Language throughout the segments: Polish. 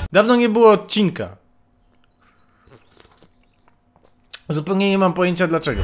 Dawno nie było odcinka. Zupełnie nie mam pojęcia dlaczego.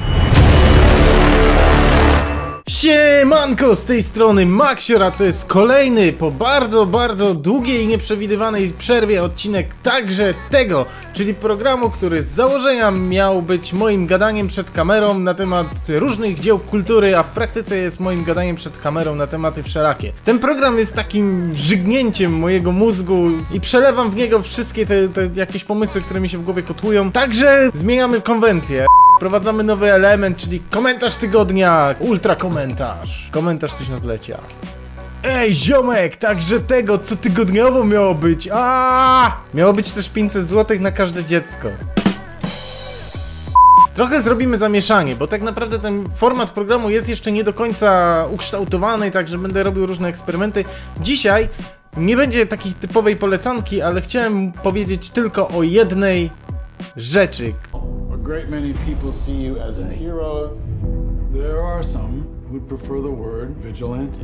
Siemanko, z tej strony Maxior, a to jest kolejny po bardzo długiej i nieprzewidywanej przerwie odcinek także tego, czyli programu, który z założenia miał być moim gadaniem przed kamerą na temat różnych dzieł kultury, a w praktyce jest moim gadaniem przed kamerą na tematy wszelakie. Ten program jest takim żygnięciem mojego mózgu i przelewam w niego wszystkie te jakieś pomysły, które mi się w głowie kotłują. Także zmieniamy konwencję. Wprowadzamy nowy element, czyli komentarz tygodnia, ultra komentarz. Komentarz tysiąclecia. Ej, ziomek, także tego, co tygodniowo miało być. Miało być też 500 zł na każde dziecko. Trochę zrobimy zamieszanie, bo tak naprawdę ten format programu jest jeszcze nie do końca ukształtowany, także będę robił różne eksperymenty. Dzisiaj nie będzie takiej typowej polecanki, ale chciałem powiedzieć tylko o jednej rzeczy. A great many people see you as a hero. There are some who prefer the word vigilante.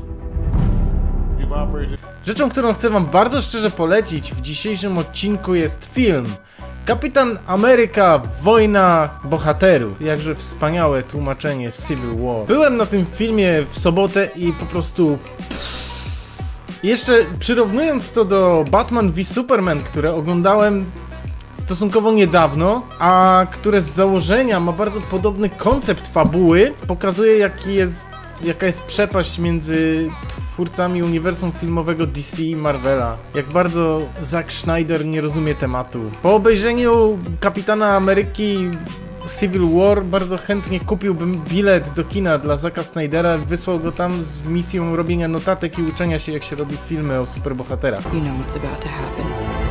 Rzeczą, którą chcę wam bardzo szczerze polecić w dzisiejszym odcinku jest film Kapitan Ameryka Wojna Bohaterów. Jakże wspaniałe tłumaczenie Civil War. Byłem na tym filmie w sobotę i po prostu... Jeszcze przyrównując to do Batman v Superman, które oglądałem stosunkowo niedawno, a które z założenia ma bardzo podobny koncept fabuły, pokazuje jaka jest przepaść między twórcami uniwersum filmowego DC i Marvela. Jak bardzo Zack Snyder nie rozumie tematu. Po obejrzeniu Kapitana Ameryki Civil War bardzo chętnie kupiłbym bilet do kina dla Zacka Snydera, wysłał go tam z misją robienia notatek i uczenia się, jak się robi filmy o superbohaterach. You know what's about to happen.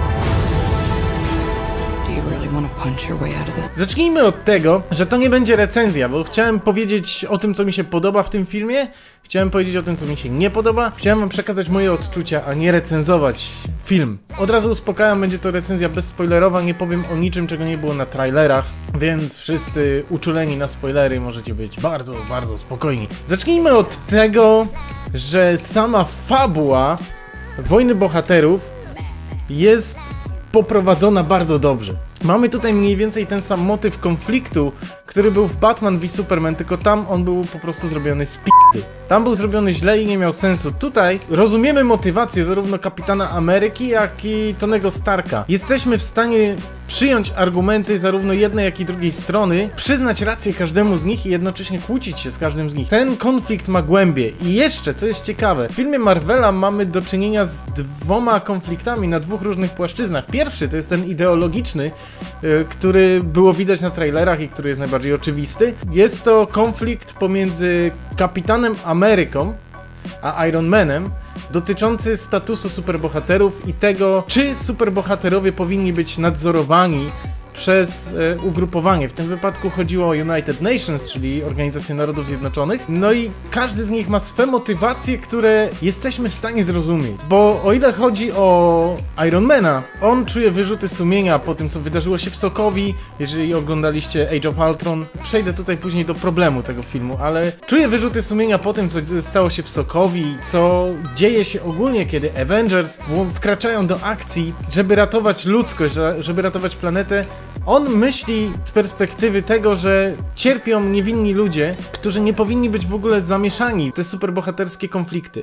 Zacznijmy od tego, że to nie będzie recenzja, bo chciałem powiedzieć o tym, co mi się podoba w tym filmie, chciałem powiedzieć o tym, co mi się nie podoba, chciałem wam przekazać moje odczucia, a nie recenzować film. Od razu uspokajam, będzie to recenzja bezspoilerowa, nie powiem o niczym, czego nie było na trailerach, więc wszyscy uczuleni na spoilery możecie być bardzo spokojni. Zacznijmy od tego, że sama fabuła Wojny Bohaterów jest poprowadzona bardzo dobrze. Mamy tutaj mniej więcej ten sam motyw konfliktu, który był w Batman v Superman, tylko tam on był po prostu zrobiony z p***y. Tam był zrobiony źle i nie miał sensu. Tutaj rozumiemy motywację zarówno Kapitana Ameryki, jak i Tonego Starka. Jesteśmy w stanie przyjąć argumenty zarówno jednej, jak i drugiej strony, przyznać rację każdemu z nich i jednocześnie kłócić się z każdym z nich. Ten konflikt ma głębię. I jeszcze, co jest ciekawe, w filmie Marvela mamy do czynienia z dwoma konfliktami na dwóch różnych płaszczyznach. Pierwszy to jest ten ideologiczny, który było widać na trailerach i który jest najbardziej oczywisty. Jest to konflikt pomiędzy Kapitanem Ameryką a Iron Manem dotyczący statusu superbohaterów i tego, czy superbohaterowie powinni być nadzorowani przez ugrupowanie. W tym wypadku chodziło o United Nations, czyli Organizację Narodów Zjednoczonych. No i każdy z nich ma swe motywacje, które jesteśmy w stanie zrozumieć. Bo o ile chodzi o Ironmana, on czuje wyrzuty sumienia po tym, co wydarzyło się w Sokowi. Jeżeli oglądaliście Age of Ultron, przejdę tutaj później do problemu tego filmu, ale czuje wyrzuty sumienia po tym, co stało się w Sokowi, co dzieje się ogólnie, kiedy Avengers wkraczają do akcji, żeby ratować ludzkość, żeby ratować planetę. On myśli z perspektywy tego, że cierpią niewinni ludzie, którzy nie powinni być w ogóle zamieszani w te superbohaterskie konflikty.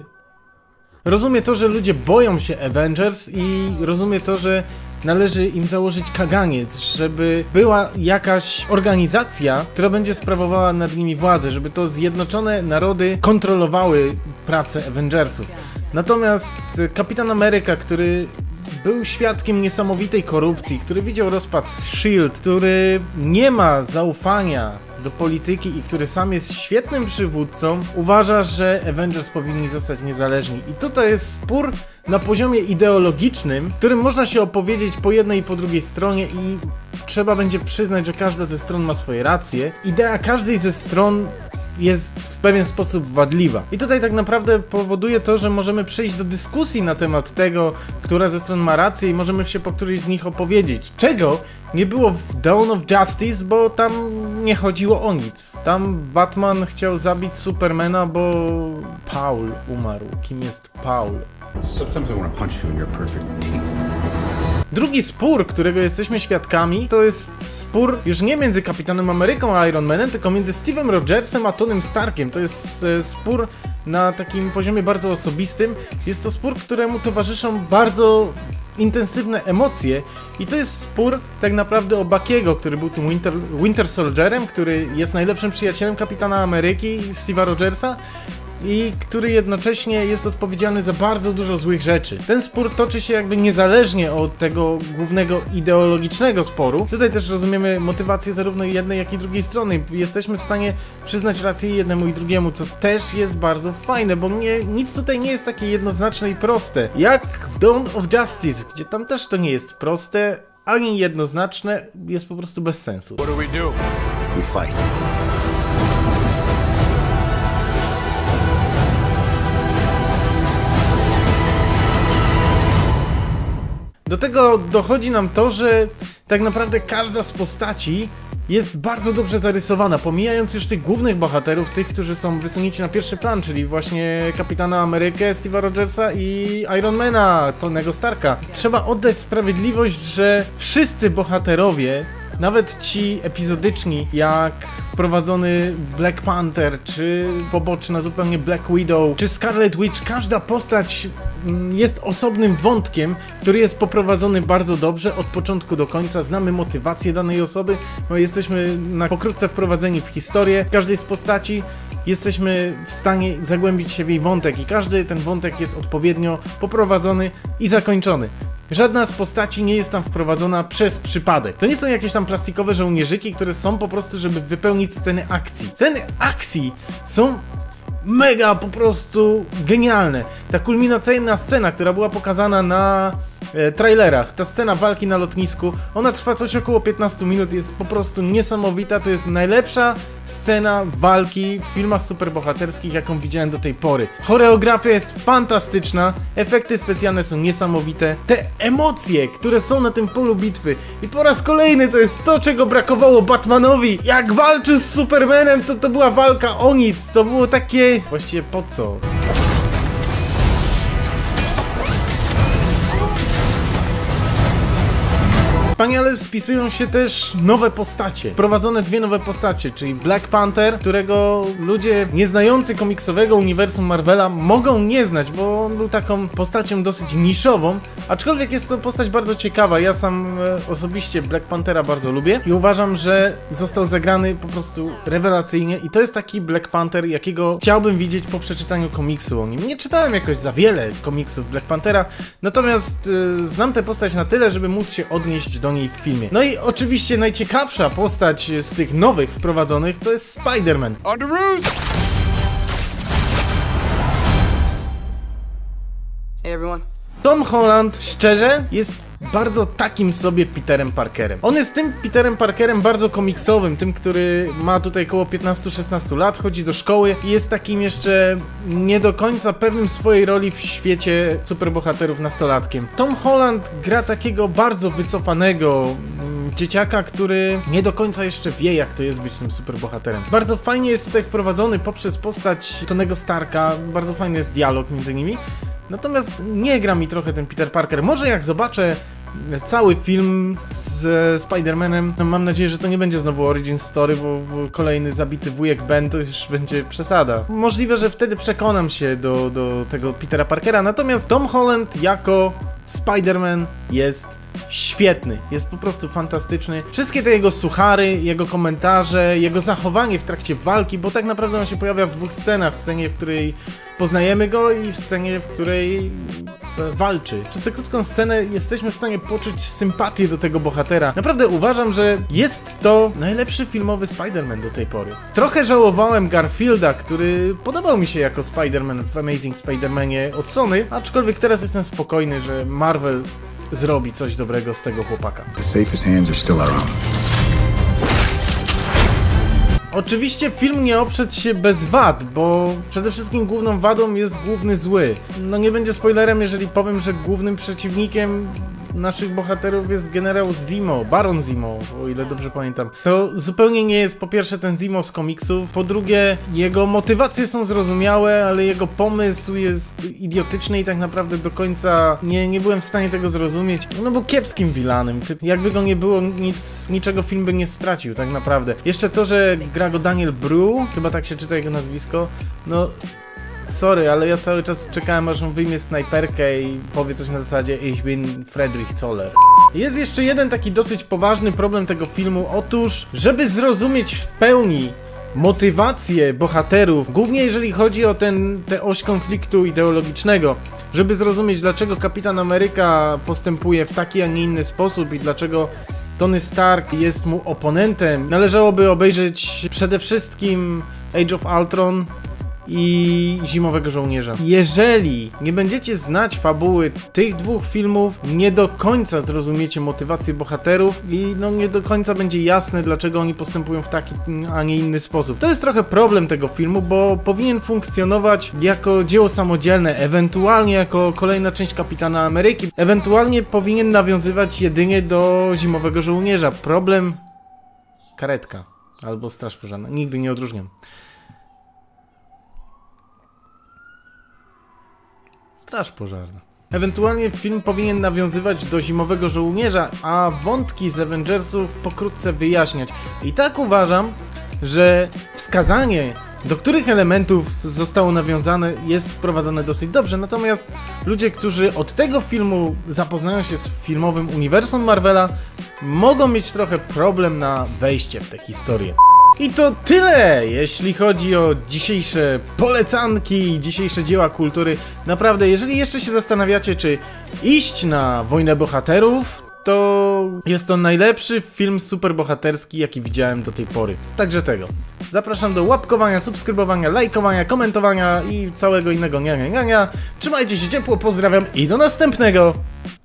Rozumie to, że ludzie boją się Avengers i rozumie to, że należy im założyć kaganiec, żeby była jakaś organizacja, która będzie sprawowała nad nimi władzę, żeby to Zjednoczone Narody kontrolowały pracę Avengersów. Natomiast Kapitan Ameryka, który był świadkiem niesamowitej korupcji, który widział rozpad S.H.I.E.L.D., który nie ma zaufania do polityki i który sam jest świetnym przywódcą, uważa, że Avengers powinni zostać niezależni. I tutaj jest spór na poziomie ideologicznym, którym można się opowiedzieć po jednej i po drugiej stronie i trzeba będzie przyznać, że każda ze stron ma swoje racje. Idea każdej ze stron jest w pewien sposób wadliwa. I tutaj tak naprawdę powoduje to, że możemy przejść do dyskusji na temat tego, która ze stron ma rację i możemy się po którejś z nich opowiedzieć. Czego nie było w Dawn of Justice, bo tam nie chodziło o nic. Tam Batman chciał zabić Supermana, bo Paul umarł. Kim jest Paul? Sometimes I want to punch you in your perfect teeth. Drugi spór, którego jesteśmy świadkami, to jest spór już nie między Kapitanem Ameryką a Iron Manem, tylko między Steve'em Rogersem a Tonym Starkiem. To jest spór na takim poziomie bardzo osobistym. Jest to spór, któremu towarzyszą bardzo intensywne emocje i to jest spór tak naprawdę o Buckiego, który był tym Winter Soldierem, który jest najlepszym przyjacielem Kapitana Ameryki, Steve'a Rogersa i który jednocześnie jest odpowiedzialny za bardzo dużo złych rzeczy. Ten spór toczy się jakby niezależnie od tego głównego ideologicznego sporu. Tutaj też rozumiemy motywację zarówno jednej, jak i drugiej strony. Jesteśmy w stanie przyznać rację jednemu i drugiemu, co też jest bardzo fajne, bo nic tutaj nie jest takie jednoznaczne i proste. Jak w Dawn of Justice, gdzie tam też to nie jest proste, ani jednoznaczne, jest po prostu bez sensu. What do we do? We fight. Do tego dochodzi nam to, że tak naprawdę każda z postaci jest bardzo dobrze zarysowana, pomijając już tych głównych bohaterów, tych, którzy są wysunięci na pierwszy plan, czyli właśnie Kapitana Amerykę, Steve'a Rogersa i Ironmana, Tonego Starka. Trzeba oddać sprawiedliwość, że wszyscy bohaterowie, nawet ci epizodyczni, jak wprowadzony Black Panther, czy poboczna zupełnie Black Widow, czy Scarlet Witch, każda postać jest osobnym wątkiem, który jest poprowadzony bardzo dobrze od początku do końca. Znamy motywację danej osoby, no jesteśmy pokrótce wprowadzeni w historię każdej z postaci, jesteśmy w stanie zagłębić się w jej wątek i każdy ten wątek jest odpowiednio poprowadzony i zakończony. Żadna z postaci nie jest tam wprowadzona przez przypadek. To nie są jakieś tam plastikowe żołnierzyki, które są po prostu, żeby wypełnić sceny akcji. Sceny akcji są mega po prostu genialne. Ta kulminacyjna scena, która była pokazana na trailerach, ta scena walki na lotnisku, ona trwa coś około 15 minut, jest po prostu niesamowita, to jest najlepsza scena walki w filmach superbohaterskich, jaką widziałem do tej pory. Choreografia jest fantastyczna, efekty specjalne są niesamowite, te emocje, które są na tym polu bitwy i po raz kolejny to jest to, czego brakowało Batmanowi. Jak walczył z Supermanem, to była walka o nic, to było takie... Właściwie po co? Wspaniale spisują się też nowe postacie. Wprowadzone dwie nowe postacie, czyli Black Panther, którego ludzie nieznający komiksowego uniwersum Marvela mogą nie znać, bo on był taką postacią dosyć niszową, aczkolwiek jest to postać bardzo ciekawa. Ja sam osobiście Black Panthera bardzo lubię i uważam, że został zagrany po prostu rewelacyjnie i to jest taki Black Panther, jakiego chciałbym widzieć po przeczytaniu komiksu o nim. Nie czytałem jakoś za wiele komiksów Black Panthera, natomiast znam tę postać na tyle, żeby móc się odnieść do niej w filmie. No i oczywiście najciekawsza postać z tych nowych wprowadzonych to jest Spider-Man. Hey everyone. Tom Holland, szczerze, jest bardzo takim sobie Peterem Parkerem. On jest tym Peterem Parkerem bardzo komiksowym, tym, który ma tutaj około 15-16 lat, chodzi do szkoły i jest takim jeszcze nie do końca pewnym swojej roli w świecie superbohaterów nastolatkiem. Tom Holland gra takiego bardzo wycofanego dzieciaka, który nie do końca jeszcze wie, jak to jest być tym superbohaterem. Bardzo fajnie jest tutaj wprowadzony poprzez postać Tonego Starka, bardzo fajny jest dialog między nimi. Natomiast nie gra mi trochę ten Peter Parker. Może jak zobaczę cały film z Spider-Manem, no mam nadzieję, że to nie będzie znowu origin story, bo kolejny zabity wujek Ben to już będzie przesada. Możliwe, że wtedy przekonam się do tego Petera Parkera, natomiast Tom Holland jako Spider-Man jest świetny, jest po prostu fantastyczny. Wszystkie te jego suchary, jego komentarze, jego zachowanie w trakcie walki, bo tak naprawdę on się pojawia w dwóch scenach. W scenie, w której poznajemy go i w scenie, w której walczy. Przez tę krótką scenę jesteśmy w stanie poczuć sympatię do tego bohatera. Naprawdę uważam, że jest to najlepszy filmowy Spider-Man do tej pory. Trochę żałowałem Garfielda, który podobał mi się jako Spider-Man w Amazing Spider-Manie od Sony, aczkolwiek teraz jestem spokojny, że Marvel zrobi coś dobrego z tego chłopaka. The safest hands are still our own. Oczywiście film nie oprzedł się bez wad, bo przede wszystkim główną wadą jest główny zły. No nie będzie spoilerem, jeżeli powiem, że głównym przeciwnikiem naszych bohaterów jest generał Zemo, Baron Zemo, o ile dobrze pamiętam. To zupełnie nie jest po pierwsze ten Zemo z komiksów, po drugie jego motywacje są zrozumiałe, ale jego pomysł jest idiotyczny i tak naprawdę do końca nie byłem w stanie tego zrozumieć. No bo kiepskim vilanem, jakby go nie było, niczego film by nie stracił tak naprawdę. Jeszcze to, że gra go Daniel Bru, chyba tak się czyta jego nazwisko, no sorry, ale ja cały czas czekałem, aż on wyjmie snajperkę i powie coś na zasadzie Ich bin Friedrich Zoller. Jest jeszcze jeden taki dosyć poważny problem tego filmu. Otóż, żeby zrozumieć w pełni motywację bohaterów, głównie jeżeli chodzi o tę oś konfliktu ideologicznego, żeby zrozumieć, dlaczego Kapitan Ameryka postępuje w taki, a nie inny sposób i dlaczego Tony Stark jest mu oponentem, należałoby obejrzeć przede wszystkim Age of Ultron i Zimowego Żołnierza. Jeżeli nie będziecie znać fabuły tych dwóch filmów, nie do końca zrozumiecie motywację bohaterów i no nie do końca będzie jasne, dlaczego oni postępują w taki, a nie inny sposób. To jest trochę problem tego filmu, bo powinien funkcjonować jako dzieło samodzielne, ewentualnie jako kolejna część Kapitana Ameryki, ewentualnie powinien nawiązywać jedynie do Zimowego Żołnierza. Problem... Karetka albo Straż Pożarna. Nigdy nie odróżniam. Straż Pożarna. Ewentualnie film powinien nawiązywać do Zimowego Żołnierza, a wątki z Avengersów pokrótce wyjaśniać. I tak uważam, że wskazanie, do których elementów zostało nawiązane, jest wprowadzone dosyć dobrze. Natomiast ludzie, którzy od tego filmu zapoznają się z filmowym uniwersum Marvela, mogą mieć trochę problem na wejście w tę historię. I to tyle, jeśli chodzi o dzisiejsze polecanki, dzisiejsze dzieła kultury. Naprawdę, jeżeli jeszcze się zastanawiacie, czy iść na Wojnę Bohaterów, to jest to najlepszy film superbohaterski, jaki widziałem do tej pory. Także tego. Zapraszam do łapkowania, subskrybowania, lajkowania, komentowania i całego innego nia. Trzymajcie się ciepło, pozdrawiam i do następnego!